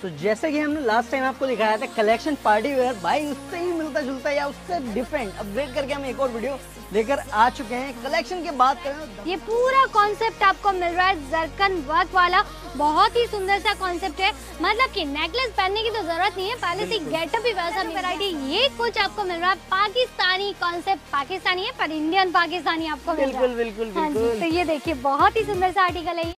तो जैसे कि हमने लास्ट टाइम आपको दिखाया था कलेक्शन पार्टी वेयर, भाई उससे ही मिलता जुलता या उससे डिफरेंट अपग्रेड करके हम एक और वीडियो लेकर आ चुके हैं। कलेक्शन की बात करें, ये पूरा कॉन्सेप्ट आपको मिल रहा है जरकन वर्क वाला, बहुत ही सुंदर सा कॉन्सेप्ट है। मतलब कि नेकलेस पहनने की तो जरूरत नहीं है, पहले से गेटअप भी वैसा वैरायटी ये कुछ आपको मिल रहा है। पाकिस्तानी कॉन्सेप्ट, पाकिस्तानी है पर इंडियन पाकिस्तानी आपको मिल रहा है। बिल्कुल हाँ जी, तो ये देखिए बहुत ही सुंदर सा आर्टिकल है।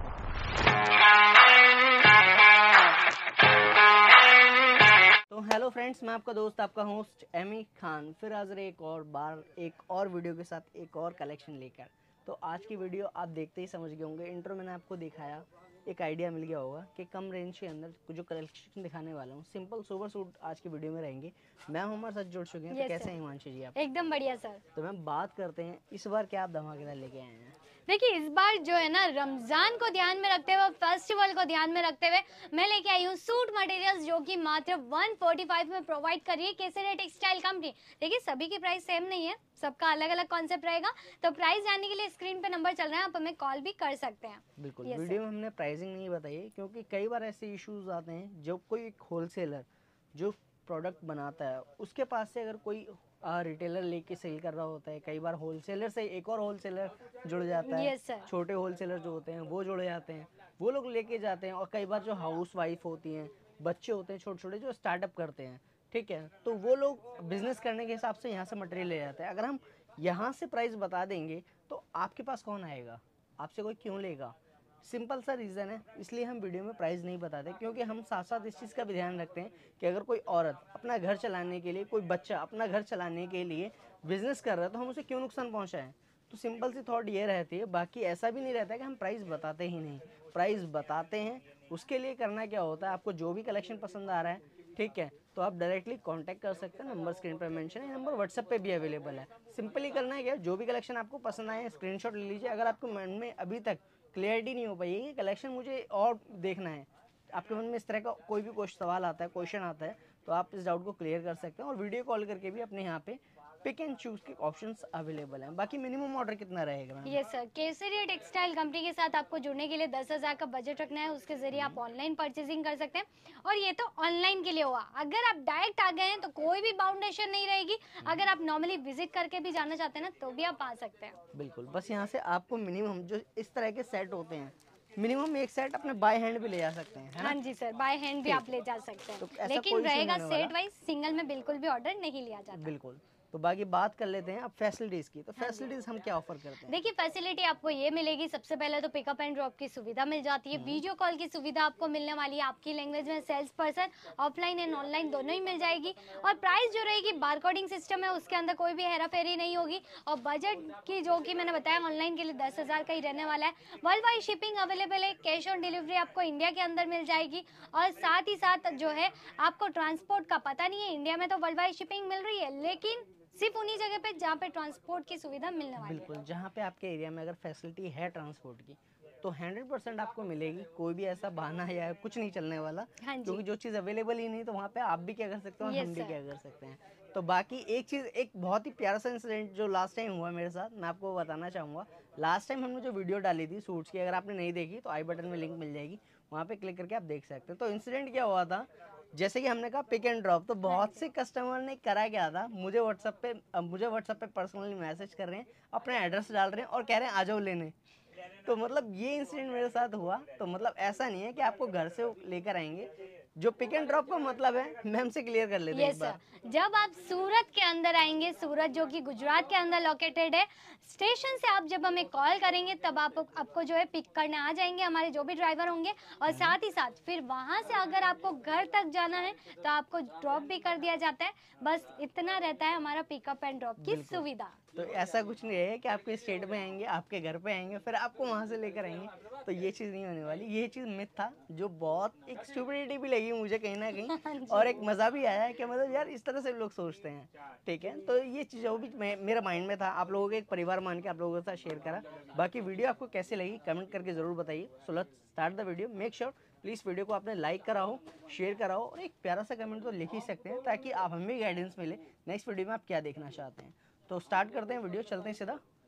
तो हेलो फ्रेंड्स, मैं आपका दोस्त, आपका होस्ट एमी खान फिर हाजिर एक और बार एक और वीडियो के साथ एक और कलेक्शन लेकर। तो आज की वीडियो आप देखते ही समझ गए होंगे, इंट्रो मैंने आपको दिखाया, एक आइडिया मिल गया होगा कि कम रेंज के अंदर जो कलेक्शन दिखाने वाला हूँ, सिंपल सोबर सूट आज की वीडियो में रहेंगे। मैं हूँ, हमारे साथ जुड़ चुके हैं। तो कैसे हैं हिमांशु जी आप? एकदम बढ़िया सर। तो मैं बात करते हैं इस बार क्या आप धमाकेदार लेके आए हैं। देखिए इस बार जो है ना, रमजान को ध्यान में रखते हुए, फेस्टिवल को ध्यान में रखते हुए मैं लेके आई हूँ सूट मटेरियल्स जो कि मात्र 145 में प्रोवाइड कर रही है केसरिया टेक्सटाइल कंपनी। देखिए सभी की प्राइस सेम नहीं है, सबका अलग अलग कॉन्सेप्ट रहेगा। तो प्राइस जानने के लिए स्क्रीन पे नंबर चल रहा है, आप हमें कॉल भी कर सकते हैं। बिल्कुल, वीडियो में हमने प्राइसिंग नहीं बताई क्योंकि कई बार ऐसे इश्यूज आते हैं, जो कोई होलसेलर जो प्रोडक्ट बनाता है उसके पास से अगर कोई रिटेलर लेके सेल कर रहा होता है, कई बार होलसेलर से एक और होलसेलर जुड़ जाता है। छोटे होलसेलर जो होते हैं वो जुड़ जाते हैं, वो लोग लेके जाते हैं। और कई बार जो हाउस वाइफ होती हैं, बच्चे होते हैं छोटे छोटे जो स्टार्टअप करते हैं, ठीक है, तो वो लोग बिजनेस करने के हिसाब से यहाँ से मटेरियल ले जाते हैं। अगर हम यहाँ से प्राइस बता देंगे तो आपके पास कौन आएगा, आपसे कोई क्यों लेगा? सिंपल सा रीज़न है, इसलिए हम वीडियो में प्राइस नहीं बताते, क्योंकि हम साथ साथ इस चीज़ का भी ध्यान रखते हैं कि अगर कोई औरत अपना घर चलाने के लिए, कोई बच्चा अपना घर चलाने के लिए बिजनेस कर रहा है तो हम उसे क्यों नुकसान पहुंचाएं। तो सिंपल सी थॉट ये रहती है। बाकी ऐसा भी नहीं रहता है कि हम प्राइस बताते ही नहीं, प्राइस बताते हैं। उसके लिए करना क्या होता है, आपको जो भी कलेक्शन पसंद आ रहा है, ठीक है, तो आप डायरेक्टली कांटेक्ट कर सकते हैं। नंबर स्क्रीन पर मेंशन है, नंबर व्हाट्सएप पे भी अवेलेबल है। सिंपली करना है क्या, जो भी कलेक्शन आपको पसंद आए स्क्रीनशॉट ले लीजिए। अगर आपको मन में अभी तक क्लियरिटी नहीं हो पाई है कि कलेक्शन मुझे और देखना है, आपके मन में इस तरह का कोई भी सवाल आता है, क्वेश्चन आता है, तो आप इस डाउट को क्लियर कर सकते हैं। और वीडियो कॉल करके भी अपने यहाँ पे पिक एंड चूज के ऑप्शंस अवेलेबल हैं। बाकी मिनिमम ऑर्डर कितना रहेगा ma'am? Yes sir, Kesariya textile company के साथ आपको जुड़ने के लिए 10,000 का बजट रखना है, उसके जरिए आप ऑनलाइन परचेजिंग कर सकते हैं। और ये तो ऑनलाइन के लिए हुआ, अगर आप डायरेक्ट आ गए हैं तो कोई भी बाउंडेशन नहीं रहेगी। अगर आप नॉर्मली विजिट करके भी जाना चाहते हैं ना, तो भी आप आ सकते हैं। बिल्कुल, बस यहाँ से आपको मिनिमम जो इस तरह के सेट होते हैं, मिनिमम एक सेट अपने बाय हैंड भी ले जा सकते हैं, है ना? हाँ जी सर, बाय हैंड भी आप ले जा सकते हैं, तो ऐसा लेकिन कोई रहेगा सेट वाइज, सिंगल में बिल्कुल भी ऑर्डर नहीं लिया जाता। बिल्कुल। तो बाकी बात कर लेते हैं अब फैसिलिटीज की। तो फैसिलिटीज हम क्या ऑफर करते हैं? देखिए फैसिलिटी आपको ये मिलेगी, सबसे पहले तो पिकअप एंड ड्रॉप की सुविधा मिल जाती है, वीडियो कॉल की सुविधा आपको मिलने वाली है आपकी लैंग्वेज में, sales person offline and online दोनों ही मिल जाएगी। और प्राइस जो रहेगी, बारकोडिंग सिस्टम है, उसके अंदर कोई भी हेरा फेरी नहीं होगी। और बजट की जो कि मैंने बताया ऑनलाइन के लिए 10,000 का ही रहने वाला है। वर्ल्ड वाइड शिपिंग अवेलेबल है, कैश ऑन डिलीवरी आपको इंडिया के अंदर मिल जाएगी। और साथ ही साथ जो है आपको ट्रांसपोर्ट का पता नहीं है, इंडिया में तो वर्ल्ड वाइड शिपिंग मिल रही है, लेकिन सिर्फ उन्हीं जगह पे जहाँ पे ट्रांसपोर्ट की सुविधा मिलने वाली है। बिल्कुल, जहाँ पे आपके एरिया में अगर फैसिलिटी है ट्रांसपोर्ट की तो 100% आपको मिलेगी। कोई भी ऐसा बहाना या कुछ नहीं चलने वाला, क्योंकि जो चीज़ अवेलेबल ही नहीं तो वहाँ पे आप भी क्या कर सकते हो और हम भी क्या कर सकते हैं। तो बाकी एक चीज़, एक बहुत ही प्यारा सा इंसिडेंट जो लास्ट टाइम हुआ मेरे साथ, मैं आपको बताना चाहूँगा। लास्ट टाइम हमने जो वीडियो डाली थी सूट्स की, अगर आपने नहीं देखी तो आई बटन में लिंक मिल जाएगी, वहाँ पे क्लिक करके आप देख सकते हैं। तो इंसिडेंट क्या हुआ था, जैसे कि हमने कहा पिक एंड ड्रॉप, तो बहुत से कस्टमर ने करा क्या था, मुझे व्हाट्सएप पे पर्सनली मैसेज कर रहे हैं, अपना एड्रेस डाल रहे हैं और कह रहे हैं आ जाओ लेने। तो मतलब ये इंसिडेंट मेरे साथ हुआ। तो मतलब ऐसा नहीं है कि आपको घर से लेकर आएंगे। जो पिक एंड ड्रॉप का मतलब है, मैम से क्लियर कर लेते हैं एक बार। जब आप सूरत के अंदर आएंगे, सूरत जो कि गुजरात के अंदर लोकेटेड है, स्टेशन से आप जब हमें कॉल करेंगे तब आपको जो है पिक करने आ जाएंगे हमारे जो भी ड्राइवर होंगे। और साथ ही साथ फिर वहां से अगर आपको घर तक जाना है तो आपको ड्रॉप भी कर दिया जाता है। बस इतना रहता है हमारा पिकअप एंड ड्रॉप की सुविधा। तो ऐसा कुछ नहीं है कि आपके स्टेट में आएंगे, आपके घर पे आएंगे, फिर आपको वहां से लेकर आएंगे, तो ये चीज़ नहीं होने वाली। ये चीज़ मिथ था, जो बहुत एक स्टुपिडिटी भी लगी मुझे कहीं ना कहीं, और एक मज़ा भी आया कि मतलब यार इस तरह से लोग सोचते हैं, ठीक है। तो ये चीज़ जो भी मेरा माइंड में था, आप लोगों के एक परिवार मान के आप लोगों के साथ शेयर करा। बाकी वीडियो आपको कैसी लगी कमेंट करके ज़रूर बताइए। So let's start the video. Make sure please video को आपने लाइक करा हो, शेयर करा हो, और एक प्यारा सा कमेंट तो लिख ही सकते हैं, ताकि आप हमें गाइडेंस मिले नेक्स्ट वीडियो में आप क्या देखना चाहते हैं। तो स्टार्ट करते हैं वीडियो, चलते हैं सीधा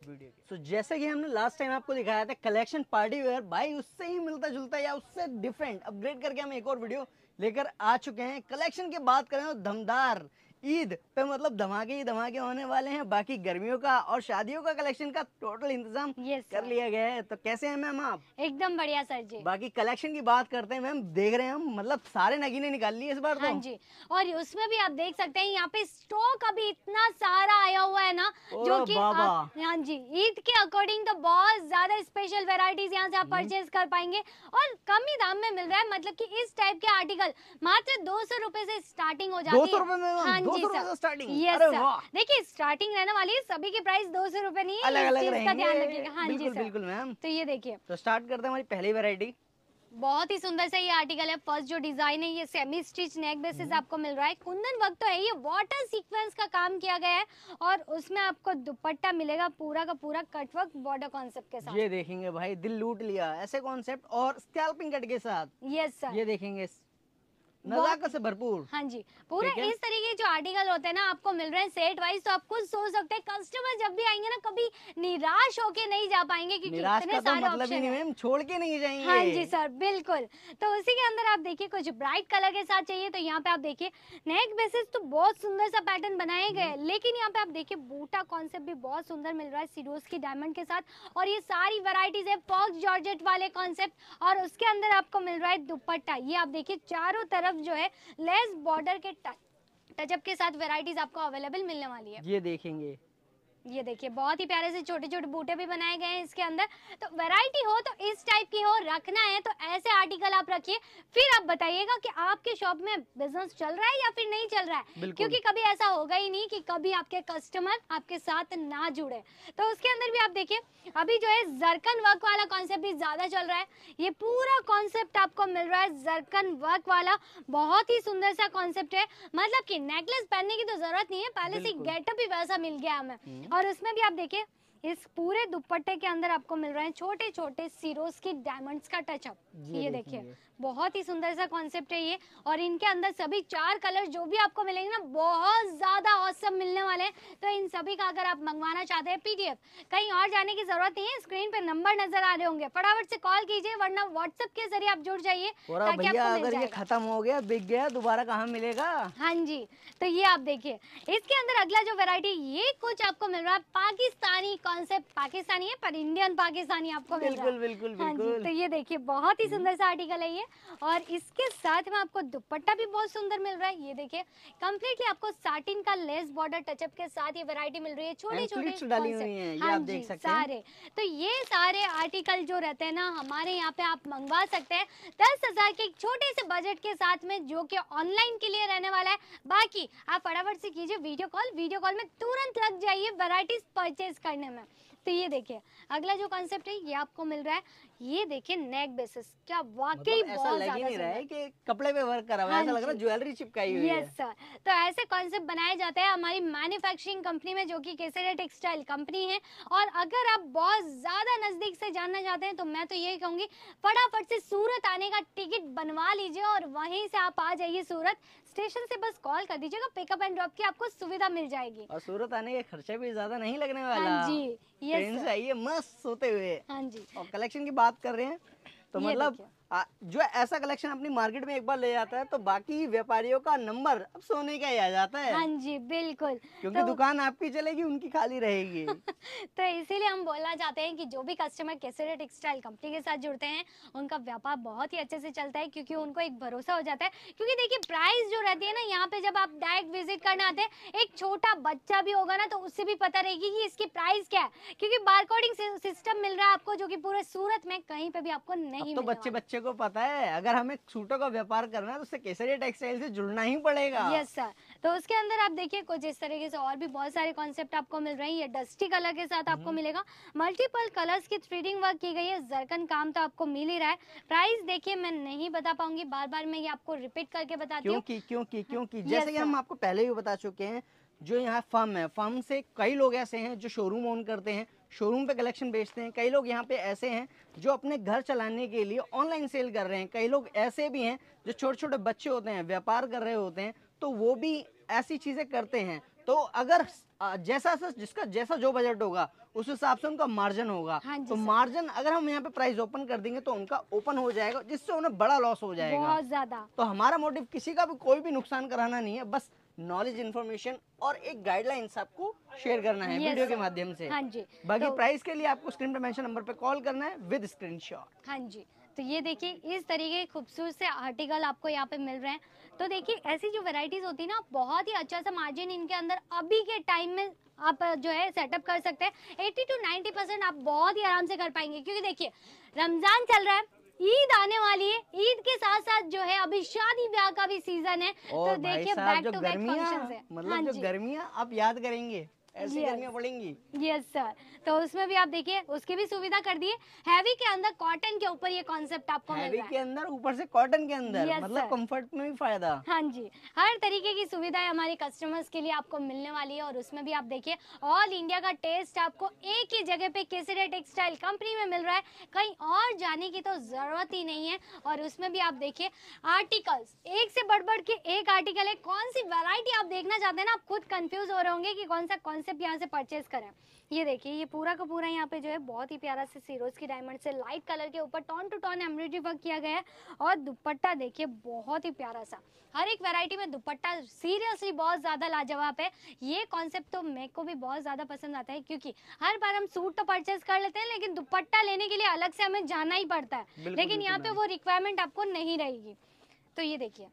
वीडियो के। तो जैसे कि हमने लास्ट टाइम आपको दिखाया था कलेक्शन पार्टी वेयर, भाई उससे ही मिलता जुलता या उससे डिफरेंट अपग्रेड करके हम एक और वीडियो लेकर आ चुके हैं। कलेक्शन की बात करें तो दमदार, ईद पे मतलब धमाके ही धमाके होने वाले हैं। बाकी गर्मियों का और शादियों का कलेक्शन का टोटल इंतजाम कर लिया गया है। तो कैसे हैं मैम आप? एकदम बढ़िया सर जी। बाकी कलेक्शन की बात करते हैं मैम, देख रहे हैं हम मतलब सारे नगीने निकाल लिए इस बार तो। हाँ जी, और उसमें भी आप देख सकते हैं यहाँ पे स्टॉक अभी इतना सारा आया हुआ है ना, जो कि आप, हाँ जी, ईद के अकॉर्डिंग तो बहुत ज्यादा स्पेशल वेराइटीज यहाँ से आप परचेज कर पाएंगे और कम ही दाम में मिल रहा है। मतलब कि इस टाइप के आर्टिकल मात्र 200 रुपए से स्टार्टिंग हो जाती है। 200 रुपए में? हाँ जी सर, स्टार्टिंग? Yes sir. देखिए स्टार्टिंग रहने वाली है, सभी की प्राइस 200 रुपए नहीं है, अलग अलग का ध्यान रखिएगा। हाँ जी सर, बिल्कुल मैम। तो ये देखिए, तो स्टार्ट करते हैं हमारी पहली वैरायटी। बहुत ही सुंदर सा ये आर्टिकल है। फर्स्ट जो डिजाइन है ये सेमी स्टिच नेक बेसिस आपको मिल रहा है। कुंदन वर्क तो है, ये वाटर सीक्वेंस का काम किया गया है और उसमें आपको दुपट्टा मिलेगा पूरा का पूरा कटवर्क बॉर्डर कॉन्सेप्ट के साथ। ये देखेंगे भाई, दिल लूट लिया ऐसे कॉन्सेप्ट और स्कैल्पिंग कट के साथ। यस सर, ये देखेंगे नजाकत से भरपूर। हाँ जी, पूरा इस तरीके के जो आर्टिकल होते हैं ना आपको मिल रहे हैं सेट वाइज। तो आप खुद सोच सकते हैं कस्टमर जब भी आएंगे ना कभी निराश होके नहीं जा पाएंगे, क्योंकि इतने सारे मतलब ही नहीं मैम, छोड़ के नहीं जाएंगे। हाँ जी सर, बिल्कुल। तो उसी के अंदर आप देखिए कुछ ब्राइट कलर के साथ चाहिए तो यहाँ पे आप देखिए नेक बेसिस तो बहुत सुंदर सा पैटर्न बनाए गए, लेकिन यहाँ पे आप देखिए बूटा कॉन्सेप्ट भी बहुत सुंदर मिल रहा है सिरोज की डायमंड के साथ। और ये सारी वैरायटीज है फॉक्स जॉर्जेट वाले कॉन्सेप्ट और उसके अंदर आपको मिल रहा है दुपट्टा। ये आप देखिए चारों तरफ जो है लेस बॉर्डर के टचअप के साथ वैरायटीज आपको अवेलेबल मिलने वाली है। ये देखेंगे, ये देखिए बहुत ही प्यारे से छोटे छोटे बूटे भी बनाए गए हैं इसके अंदर। तो वैरायटी हो तो इस टाइप की हो, रखना है तो ऐसे आर्टिकल आप रखिए, फिर आप बताइएगा कि आपके शॉप में बिजनेस चल रहा है या फिर नहीं चल रहा है, क्योंकि कभी ऐसा होगा ही नहीं कि कभी आपके कस्टमर आपके साथ ना जुड़े। तो उसके अंदर भी आप देखिए अभी जो है जरकन वर्क वाला कॉन्सेप्ट भी ज्यादा चल रहा है। ये पूरा कॉन्सेप्ट आपको मिल रहा है जरकन वर्क वाला, बहुत ही सुंदर सा कॉन्सेप्ट है। मतलब कि नेकलेस पहनने की तो जरूरत नहीं है, पहले से गेटअप भी वैसा मिल गया हमें। और उसमें भी आप देखिए इस पूरे दुपट्टे के अंदर आपको मिल रहे हैं छोटे छोटे सिरोज की डायमंड्स का टचअप। ये देखिए बहुत ही सुंदर सा कॉन्सेप्ट है ये, और इनके अंदर सभी 4 कलर जो भी आपको मिलेंगे ना बहुत ज्यादा ऑसम मिलने वाले हैं। तो इन सभी का अगर आप मंगवाना चाहते हैं पीडीएफ, कहीं और जाने की जरूरत नहीं है, स्क्रीन पे नंबर नजर आ रहे होंगे, फटाफट से कॉल कीजिए वरना व्हाट्सएप के जरिए आप जुड़ जाइए ताकि आपको मिल अगर ये खत्म हो गया बिक गया दोबारा कहाँ मिलेगा। हाँ जी, तो ये आप देखिए इसके अंदर अगला जो वैरायटी ये कुछ आपको मिल रहा है पाकिस्तानी कॉन्सेप्ट, पाकिस्तानी है पर इंडियन पाकिस्तानी आपको मिल रहा है। बिल्कुल। हाँ जी, तो ये देखिए बहुत ही सुंदर सा आर्टिकल है ये, और इसके साथ में आपको दुपट्टा भी बहुत सुंदर मिल रहा है। ये देखिए कंप्लीटली आपको साटिन का लेस बॉर्डर टचअप के साथ ये वैरायटी मिल रही है, छोटे छोटे डाली हुई हैं, ये आप देख सकते हैं सारे। तो ये सारे आर्टिकल जो रहते हैं ना हमारे यहाँ पे आप मंगवा सकते हैं 10,000 के एक छोटे से बजट के साथ में, जो कि ऑनलाइन के लिए रहने वाला है। बाकी आप फटाफट से कीजिए वीडियो कॉल में तुरंत लग जाइए वैरायटीज परचेज करने में। तो ये देखिए अगला जो कॉन्सेप्ट है ये आपको मिल रहा है, ये देखिए नेक बेसिस, क्या वाकई मतलब ऐसा लग ही नहीं रहा है कि कपड़े पे वर्क करा हुआ है, ऐसा लग रहा है ज्वेलरी चिपकाई हुई है। यस सर, तो ऐसे कॉन्सेप्ट बनाए जाते हैं हमारी मैन्युफैक्चरिंग कंपनी में जो कि केसरिया टेक्सटाइल कंपनी है। और अगर आप बहुत ज्यादा नजदीक से जानना चाहते हैं तो मैं तो यही कहूंगी फटाफट से सूरत आने का टिकट बनवा लीजिए और वहीं से आप आ जाइए सूरत स्टेशन से, बस कॉल कर दीजिएगा, पिकअप एंड ड्रॉप की आपको सुविधा मिल जाएगी। और सूरत आने के खर्चा भी ज्यादा नहीं लगने वाला। हाँ जी, ट्रेन से आइए मस्त सोते हुए। हाँ जी, और कलेक्शन की बात कर रहे हैं तो मतलब जो ऐसा कलेक्शन अपनी मार्केट में एक बार ले जाता है तो बाकी व्यापारियों का नंबर अब सोने का ही आ जाता है। हाँ जी बिल्कुल, क्योंकि तो दुकान आपकी चलेगी उनकी खाली रहेगी। तो इसीलिए हम बोलना चाहते हैं कि जो भी कस्टमर केसरिया टेक्सटाइल कंपनी के साथ जुड़ते हैं उनका व्यापार बहुत ही अच्छे से चलता है, क्योंकि उनको एक भरोसा हो जाता है। क्योंकि देखिए प्राइस जो रहती है ना यहाँ पे जब आप डायरेक्ट विजिट करने आते हैं, एक छोटा बच्चा भी होगा ना तो उससे भी पता रहेगी कि इसकी प्राइस क्या है, क्योंकि बारकोडिंग सिस्टम मिल रहा है आपको जो कि पूरे सूरत में कहीं पे भी आपको नहीं। तो बच्चे को पता है अगर हमें सूटों का व्यापार करना है तो उससे केसरिया टेक्सटाइल से जुड़ना ही पड़ेगा। यस सर, तो उसके अंदर आप देखिए कुछ इस तरीके से और भी बहुत सारे कॉन्सेप्ट आपको मिल रहे हैं। ये डस्टी कलर के साथ आपको मिलेगा, मल्टीपल कलर्स की थ्रेडिंग वर्क की गई है, जरकन काम तो आपको मिल ही रहा है। प्राइस देखिए मैं नहीं बता पाऊंगी, बार बार मैं ये आपको रिपीट करके बताती हूँ क्योंकि जैसे कि हम आपको पहले भी बता चुके हैं, जो यहाँ फर्म है, फर्म से कई लोग ऐसे हैं जो शोरूम ओन करते हैं, शोरूम पे कलेक्शन बेचते हैं। कई लोग यहाँ पे ऐसे हैं जो अपने घर चलाने के लिए ऑनलाइन सेल कर रहे हैं। कई लोग ऐसे भी हैं जो छोटे छोटे बच्चे होते हैं व्यापार कर रहे होते हैं, तो वो भी ऐसी चीज़ें करते हैं। तो अगर जैसा जिसका जैसा जो बजट होगा उस हिसाब से उनका मार्जिन होगा। हाँ जी तो सर। मार्जिन अगर हम यहाँ पे प्राइस ओपन कर देंगे तो उनका ओपन हो जाएगा, जिससे उन्हें बड़ा लॉस हो जाएगा। बहुत ज्यादा। तो हमारा मोटिव किसी का भी कोई भी नुकसान कराना नहीं है, बस नॉलेज, इन्फॉर्मेशन और एक गाइडलाइंस आपको शेयर करना है वीडियो के माध्यम से। हाँ जी। बाकी प्राइस के लिए आपको स्क्रीन पे मेंशन नंबर पे कॉल करना है विद स्क्रीनशॉट। हाँ जी, तो ये देखिए इस तरीके के खूबसूरत से आर्टिकल आपको यहाँ पे मिल रहे हैं। तो देखिए ऐसी जो वैरायटीज होती है ना, बहुत ही अच्छा सा मार्जिन इनके अंदर अभी के टाइम में आप जो है सेटअप कर सकते हैं। 80 to 90% आप बहुत ही आराम से कर पाएंगे, क्योंकि देखिए रमजान चल रहा है, ईद आने वाली है, ईद के साथ साथ जो है अभी शादी ब्याह का भी सीजन है। तो देखिए बैक टू बैक फंक्शंस है। मतलब जो गर्मियाँ आप याद करेंगे, ऐसी गर्मियाँ पड़ेंगी। यस सर, तो उसमें भी आप देखिए उसकी भी सुविधा कर दी है। हैवी के अंदर कॉटन के ऊपर ये कॉन्सेप्ट आपको मिल रहा है। हैवी के अंदर ऊपर से कॉटन के अंदर, Yes, मतलब sir. कंफर्ट में भी फायदा। हाँ जी, हर तरीके की सुविधाएं हमारे कस्टमर्स के लिए आपको मिलने वाली है। और उसमें भी आप देखिए ऑल इंडिया का टेस्ट आपको एक ही जगह पे केसरिया टेक्सटाइल कंपनी में मिल रहा है, कहीं और जाने की तो जरूरत ही नहीं है। और उसमें भी आप देखिए आर्टिकल्स एक से बढ़ के एक आर्टिकल है। कौन सी वैरायटी आप देखना चाहते हैं ना, आप खुद कंफ्यूज हो रहे होंगे कि कौन सा कॉन्सेप्ट यहाँ से परचेज करें। ये देखिए ये पूरा का पूरा यहाँ पे जो है बहुत ही प्यारा से सीरोज की डायमंड से लाइट कलर के ऊपर tone to tone embroidery work किया गया है। और दुपट्टा देखिए बहुत ही प्यारा सा, हर एक वैरायटी में दुपट्टा सीरियसली बहुत ज्यादा लाजवाब है। ये कॉन्सेप्ट तो मेरे को भी बहुत ज्यादा पसंद आता है, क्योंकि हर बार हम सूट तो परचेज कर लेते हैं, लेकिन दुपट्टा लेने के लिए अलग से हमें जाना ही पड़ता है। लेकिन यहाँ पे वो रिक्वायरमेंट आपको नहीं रहेगी। तो ये देखिए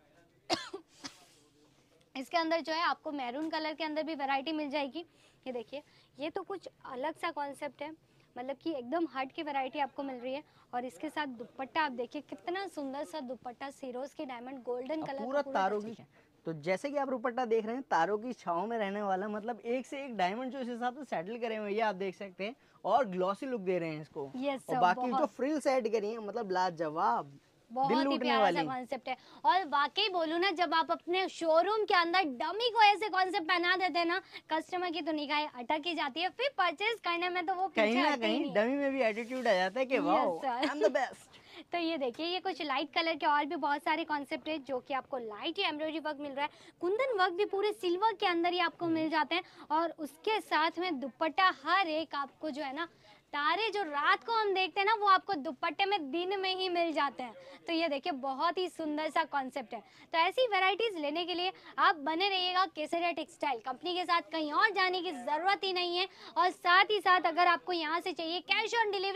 इसके अंदर जो है आपको मैरून कलर के अंदर भी वैरायटी मिल जाएगी। ये देखिए ये तो कुछ अलग सा कॉन्सेप्ट है, मतलब कि एकदम हट की वैरायटी आपको मिल रही है। और इसके साथ दुपट्टा आप देखिए कितना सुंदर सा दुपट्टा, सीरोज की डायमंड गोल्डन कलर पूरा तारों की। तो जैसे कि आप दुपट्टा देख रहे हैं तारों की छाव में रहने वाला, मतलब एक से एक डायमंड जो इस हिसाब से सेटल करे हुए हैं, ये आप देख सकते हैं। और ग्लॉसी लुक दे रहे हैं इसको। और बाकी जो फ्रिल्स ऐड करी हैं, मतलब लाजवाब, बहुत ही प्यारा सा कॉन्सेप्ट है। और वाकई बोलूं ना, जब आप अपने शोरूम के अंदर डमी को ऐसे कॉन्सेप्ट पहना देते हैं ना, कस्टमर की तो निगाहें अटक ही जाती है, फिर परचेज करने में तो वो कहीं ना कहीं डमी में भी एटीट्यूड आ जाता है कि wow I am the best. तो ये देखिए ये कुछ लाइट कलर के और भी बहुत सारे कॉन्सेप्ट है, जो कि आपको लाइट ही एम्ब्रॉयडरी वर्क मिल रहा है। कुंदन वर्क भी पूरे सिल्वर के अंदर ही आपको मिल जाते हैं। और उसके साथ में दुपट्टा हर एक आपको जो है ना, तारे जो रात को हम देखते हैं ना, वो आपको दुपट्टे में दिन में ही मिल जाते हैं। तो ये देखिए बहुत ही सुंदर सा कॉन्सेप्ट है। तो ऐसी वैरायटीज लेने के लिए आप बने रहिएगा केसरिया टेक्सटाइल कंपनी के साथ, कहीं और जाने की जरूरत ही नहीं है। और साथ ही साथ अगर आपको यहाँ से चाहिए कैश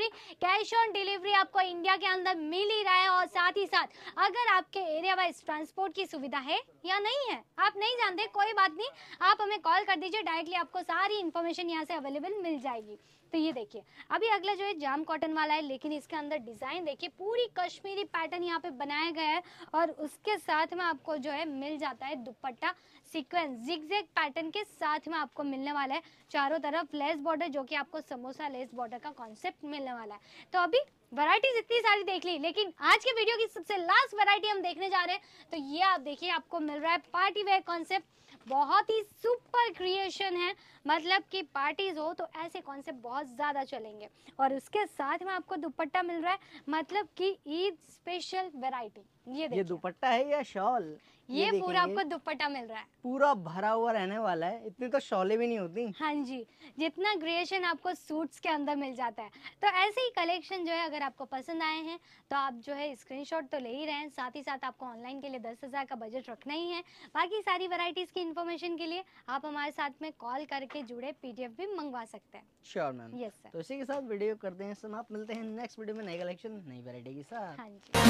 ऑन डिलीवरी आपको इंडिया के अंदर मिल ही रहा है। और साथ ही साथ अगर आपके एरिया वाइज ट्रांसपोर्ट की सुविधा है या नहीं है, आप नहीं जानते, कोई बात नहीं, आप हमें कॉल कर दीजिए, डायरेक्टली आपको सारी इन्फॉर्मेशन यहाँ से अवेलेबल मिल जाएगी। तो ये देखिए अभी अगला जो है जाम कॉटन वाला है, लेकिन इसके अंदर डिजाइन देखिए पूरी कश्मीरी पैटर्न यहाँ पे बनाया गया है। और उसके साथ में आपको जो है मिल जाता है दुपट्टा सीक्वेंस जिगजैग पैटर्न के साथ में आपको मिलने वाला है। चारों तरफ लेस बॉर्डर, जो कि आपको समोसा लेस बॉर्डर का कॉन्सेप्ट मिलने वाला है। तो अभी वैरायटीज इतनी सारी देख ली, लेकिन आज के वीडियो की सबसे लास्ट वैरायटी हम देखने जा रहे हैं। तो ये आप देखिए आपको मिल रहा है पार्टी वेयर कॉन्सेप्ट, बहुत ही सुपर क्रिएशन है। मतलब कि पार्टीज हो तो ऐसे कॉन्सेप्ट बहुत ज्यादा चलेंगे। और उसके साथ में आपको दुपट्टा मिल रहा है, मतलब कि ईद स्पेशल वैरायटी। ये देखिए ये दुपट्टा है या शॉल? ये पूरा आपको दुपट्टा मिल रहा है, पूरा भरा हुआ रहने वाला है। इतनी तो शॉलें भी नहीं होती। हाँ जी, जितना क्रिएशन आपको सूट्स के अंदर मिल जाता है। तो ऐसे ही कलेक्शन जो है अगर आपको पसंद आए हैं तो आप जो है स्क्रीनशॉट तो ले ही रहे हैं, साथ ही साथ आपको ऑनलाइन के लिए 10,000 का बजट रखना ही है। बाकी सारी वैरायटीज की इन्फॉर्मेशन के लिए आप हमारे साथ में कॉल करके जुड़े PDF भी मंगवा सकते हैं। Sure ma'am. Yes sir. तो इसी के साथ वीडियो करते हैं समाप्त, मिलते हैं नेक्स्ट वीडियो में नई कलेक्शन नई वैरायटी के साथ। हाँ जी।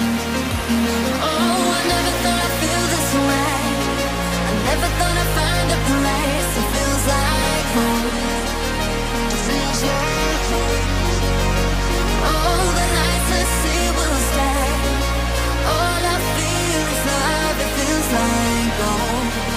Oh, I never thought I'd feel this way. I never thought I'd find a place that feels like home. Feels like home. All the nights at sea will stay. All I feel is love. It feels like home.